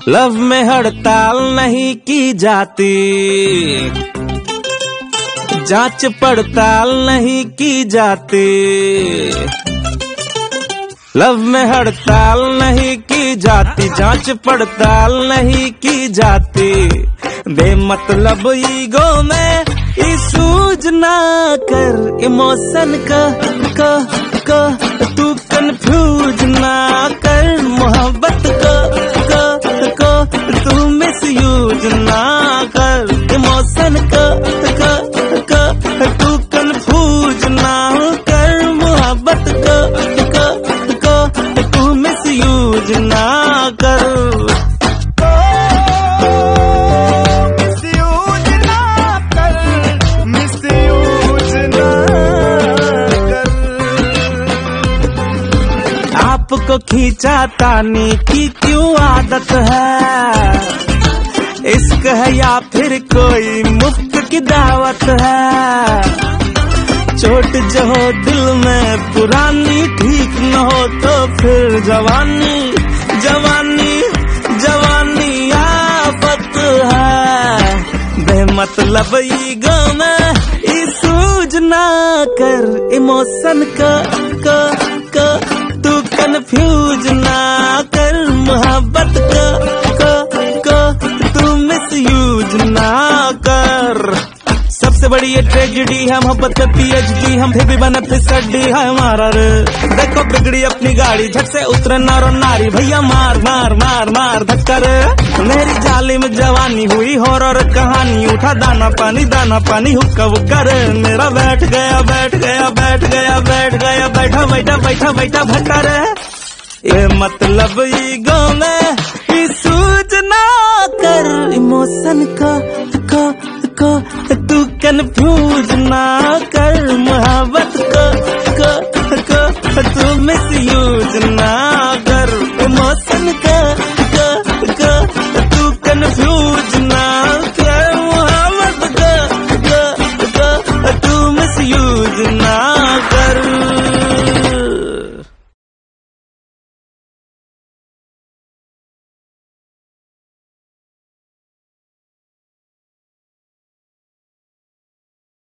Love में हड़ताल नहीं की जाती, जांच पड़ताल नहीं की जाती। लव में हड़ताल नहीं की जाती, जांच पड़ताल नहीं की जाती। बेमतलब ईगो में सूझ ना कर, इमोशन का तू कंफ्यूज ना कर। मोहब्बत को तू मिसयूज ना कर। इमोशन का तू कंफ्यूज ना कर। मोहब्बत को तू मिसयूज ना कर। आपको खींचा तानी की क्यों आदत है, इश्क है या फिर कोई मुफ्त की दावत है। चोट जो हो दिल में पुरानी, ठीक न हो तो फिर जवानी आफत है। बेमतलब ईगो में सूझ ना कर। इमोशन का तू कंफ्यूज ना कर। मोहब्बत को तू मिसयूज ना कर। सबसे बड़ी ये ट्रेजेडी है मोहब्बत का PhD, हम फिर भी बने फिसड्डी है हमारा रे। देखो बिगड़ी अपनी गाड़ी, झट से उतरे नारो नारी, भैया मार मार मार मार धक्का रे। मेरी जाली में जवानी हुई हॉरर कहानी, उठा दाना पानी हुक्का वुक्का रे। मेरा बैठ गया बैठा भट्टा रे। ये मतलब ईगो में सूझ ना कर। इमोशन को तू कंफ्यूज ना कर। मोहब्बत को तू मिस